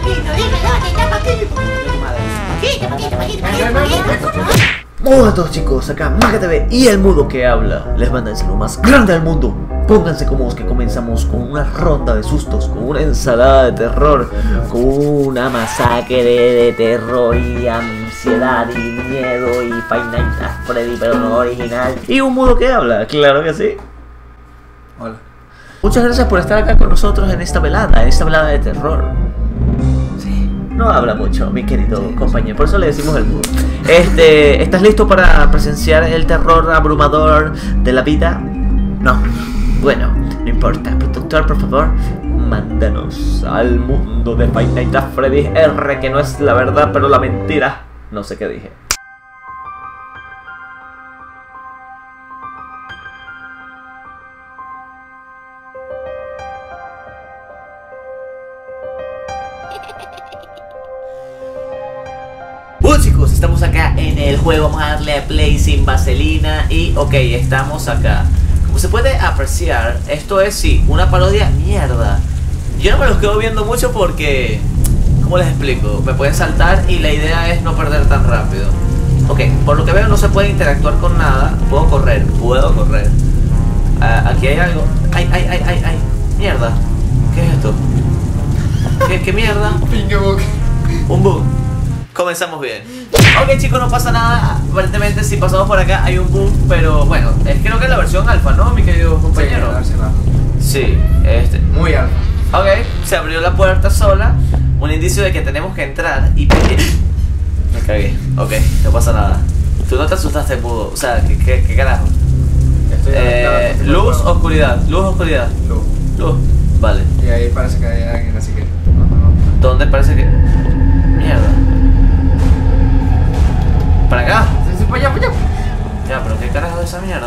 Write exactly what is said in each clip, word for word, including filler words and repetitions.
Paquito, dime dónde está Paquito. Paquito, Paquito, Paquito, Paquito, Paquito. Hola a todos chicos, acá Maga T V y el mudo que habla. Les manda el saludo más grande del mundo. Pónganse cómodos que comenzamos con una ronda de sustos, con una ensalada de terror, con una masacre de terror y ansiedad y miedo y Five Nights at Freddy pero no original. Y un mudo que habla, claro que sí. Hola. Muchas gracias por estar acá con nosotros en esta velada, en esta velada de terror. Sí, no habla mucho, mi querido sí, compañero, por eso le decimos el mudo. Este, ¿estás listo para presenciar el terror abrumador de la vida? No. Bueno, no importa. Productor, por favor, mándanos al mundo de Five Nights at Freddy's R, que no es la verdad, pero la mentira. No sé qué dije. Bueno chicos, estamos acá en el juego, vamos a darle a play sin vaselina y ok, estamos acá. Como se puede apreciar, esto es sí, una parodia mierda. Yo no me los quedo viendo mucho porque, ¿cómo les explico? Me pueden saltar y la idea es no perder tan rápido. Ok, por lo que veo no se puede interactuar con nada. Puedo correr, puedo correr. Uh, aquí hay algo. Ay, ay, ay, ay, ay, mierda. ¿Qué es esto? ¿Qué, qué mierda? Un bug. Comenzamos bien. Ok chicos, no pasa nada. Aparentemente si pasamos por acá hay un bug, pero bueno, es creo que es la versión alfa, ¿no, mi querido compañero? Sí, la versión alfa. Sí, este. Muy alfa. Ok, se abrió la puerta sola. Un indicio de que tenemos que entrar y... Me cagué. Ok, no pasa nada. Tú no te asustaste, mudo. O sea, ¿qué, qué, qué carajo? Estoy eh, luz, oscuridad. Luz, oscuridad. Luz. Luz. Vale. Y ahí parece que hay alguien, así que... ¿Dónde parece que...? Mierda. ¿Para acá? Sí, sí, para allá, para allá. Ya, pero ¿qué carajo es esa mierda?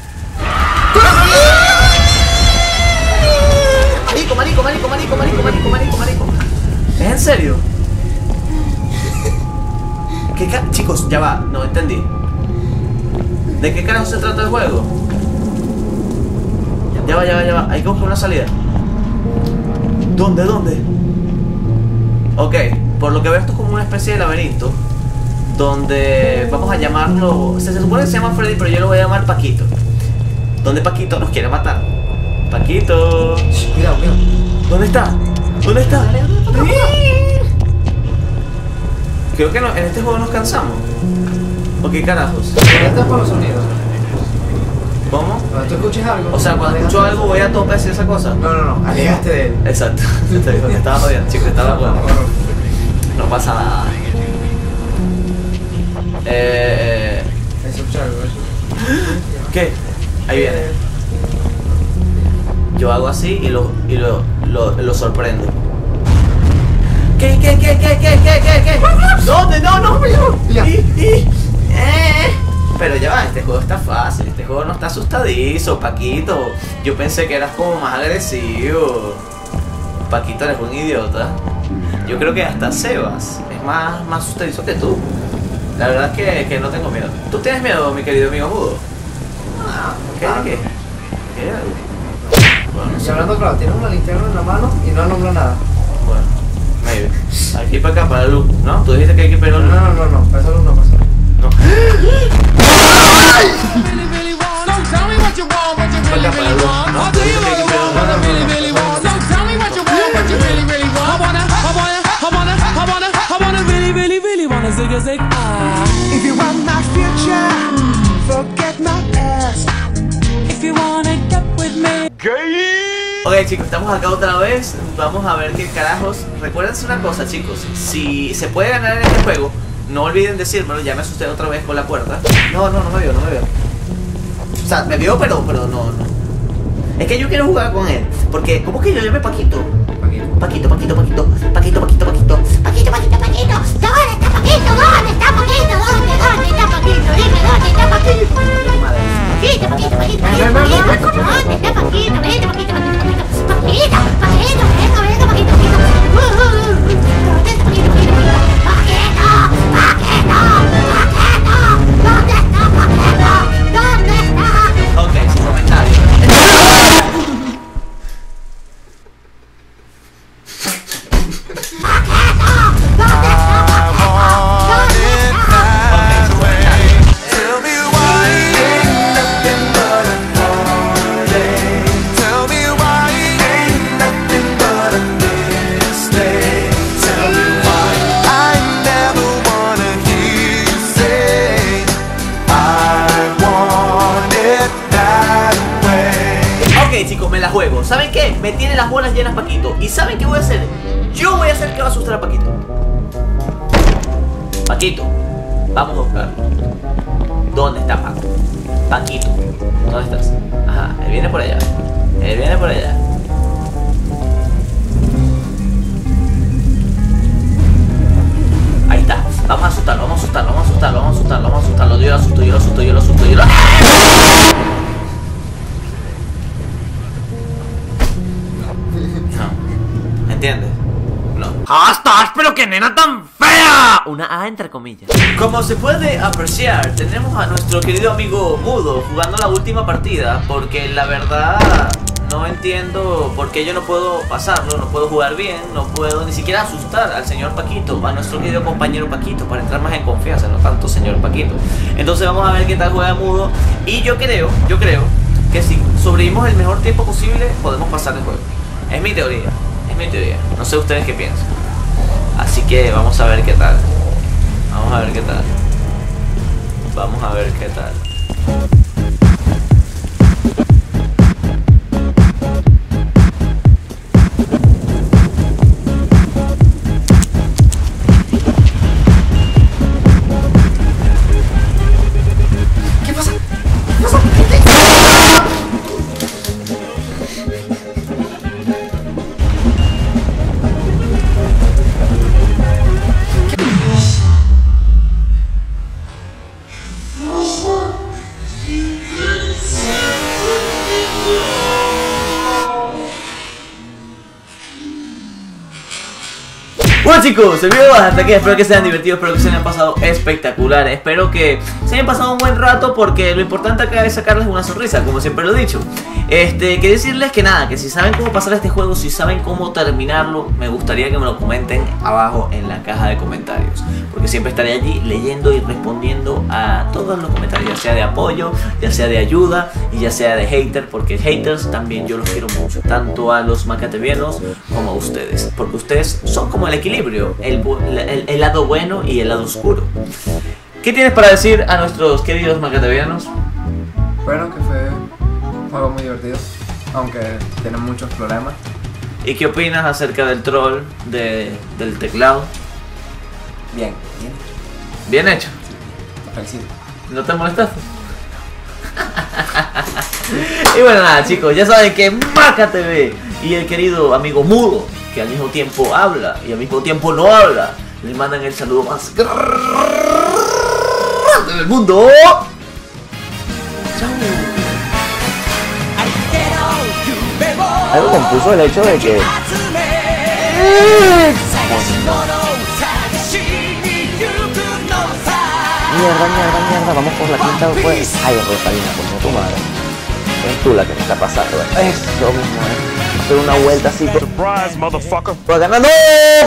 Marico, marico, marico, marico, marico, marico, marico, marico. ¿Es en serio? ¿Qué ca... Chicos, ya va, no entendí. ¿De qué carajo se trata el juego? Ya va, ya va, ya va. Hay que buscar una salida. ¿Dónde, dónde? Ok, por lo que veo esto es como una especie de laberinto donde vamos a llamarlo, se, se supone que se llama Freddy, pero yo lo voy a llamar Paquito. Donde Paquito nos quiere matar. Paquito. Cuidado, cuidado. ¿Dónde está? ¿Dónde está? Creo que no, en este juego nos cansamos. ¿O qué carajos? Estás con los sonidos. ¿Cómo? Cuando tú escuches algo. O sea, cuando escucho algo voy a tope hacia esa cosa. No, no, no, alejaste de él. Exacto. Estaba jodiendo, chicos, estaba jodiendo. No pasa nada. Eh, eh. ¿Qué? Ahí viene. Yo hago así y lo, y lo, lo, lo sorprendo. ¿Qué, qué, qué, qué, qué, qué, qué, qué? ¿Dónde? No, no, no. Ya. Y, y, eh. Pero ya va, este juego está fácil, este juego no está asustadizo, Paquito. Yo pensé que eras como más agresivo. Paquito, eres un idiota. Yo creo que hasta Sebas es más, más asustadizo que tú. La verdad es que, que no tengo miedo. ¿Tú tienes miedo, mi querido amigo mudo? ¿Qué? ¿Qué? ¿Qué? Bueno, no sé. Hablando claro, tienes una linterna en la mano y no nombra nada. Bueno, maybe. Aquí para acá, para la luz, ¿no? Tú dijiste que hay que pegar No, luz. no, no, no, para esa luz no pasa. No. If you want my future, forget my past. If you wanna get with me. Ok chicos, estamos acá otra vez. Vamos a ver qué carajos. Recuérdense una cosa chicos, si se puede ganar en este juego, no olviden decírmelo. Ya me asusté otra vez con la puerta. No, no, no me vio, no me vio. O sea, me vio pero, pero no, no. Es que yo quiero jugar con él. Porque, ¿cómo que yo llame Paquito? Paquito, Paquito, Paquito, Paquito, Paquito, Paquito, Paquito, Paquito, Paquito, Paquito. ¿Dónde está Paquito? ¿Dónde está Paquito? ¿Dónde, dónde está Paquito? Dime, ¿dónde está Paquito? Paquito, Paquito, Paquito, Paquito, Paquito. ¿Dónde está Paquito? Paquito, Paquito, Paquito, Paquito. Paquito, Paquito, venga, venga, Paquito, Paquito. Uh, uh, uh. ¿Dónde está Paquito, Paquito, Paquito? Paquito, Paquito, Paquito. ¿Dónde está Paquito? ¿Dónde está? Ok, sin comentario. Paquito. me tiene las bolas llenas Paquito. ¿Y saben qué voy a hacer? Yo voy a hacer que va a asustar a Paquito. Paquito, vamos a buscarlo. ¿Dónde está Paco? Paquito, ¿dónde estás? Ajá, él viene por allá. Él viene por allá. Ahí está. Vamos a asustarlo, vamos a asustarlo, vamos a asustarlo, vamos a asustarlo, vamos a asustarlo. Yo lo asusto, yo lo asusto, yo lo asusto, yo lo asusto. No. ¿Entiendes? No. ¡Ostras, pero qué nena tan fea! Una A entre comillas. Como se puede apreciar, tenemos a nuestro querido amigo Mudo jugando la última partida, porque la verdad no entiendo por qué yo no puedo pasarlo, no puedo jugar bien, no puedo ni siquiera asustar al señor Paquito, a nuestro querido compañero Paquito, para entrar más en confianza, no tanto señor Paquito. Entonces vamos a ver qué tal juega Mudo, y yo creo, yo creo que si sobrevivimos el mejor tiempo posible, podemos pasar el juego. Es mi teoría, es mi teoría, no sé ustedes qué piensan. Así que vamos a ver qué tal. Vamos a ver qué tal. Vamos a ver qué tal. ¿Qué pasa? ¿Qué pasa? Bueno chicos, el video hasta aquí, espero que se hayan divertido, espero que se hayan pasado espectacular, espero que se hayan pasado un buen rato, porque lo importante acá es sacarles una sonrisa, como siempre lo he dicho. Este, quiero decirles que nada, que si saben cómo pasar este juego, si saben cómo terminarlo, me gustaría que me lo comenten abajo en la caja de comentarios, porque siempre estaré allí leyendo y respondiendo a todos los comentarios, ya sea de apoyo, ya sea de ayuda y ya sea de hater, porque haters también yo los quiero mucho, tanto a los macatevianos como a ustedes, porque ustedes son como el equilibrio. El, el, el lado bueno y el lado oscuro. ¿Qué tienes para decir a nuestros queridos macatevianos? Bueno, que fue un juego muy divertido, aunque tiene muchos problemas. ¿Y qué opinas acerca del troll de, del teclado? Bien, bien. Bien hecho. Felicito. ¿No te molestaste? Y bueno, nada chicos, ya saben que MacaTV y el querido amigo Mudo, que al mismo tiempo habla y al mismo tiempo no habla, le mandan el saludo más grande del mundo. Chao. Algo compuso el hecho de que mierda, mierda, mierda, vamos por la quinta pues. Ay, Rosalina, coño tu madre. Es tú la que me está pasando. Eso mismo, eh. Hacer una vuelta así. Surprise, motherfucker. ¡Pues ganando!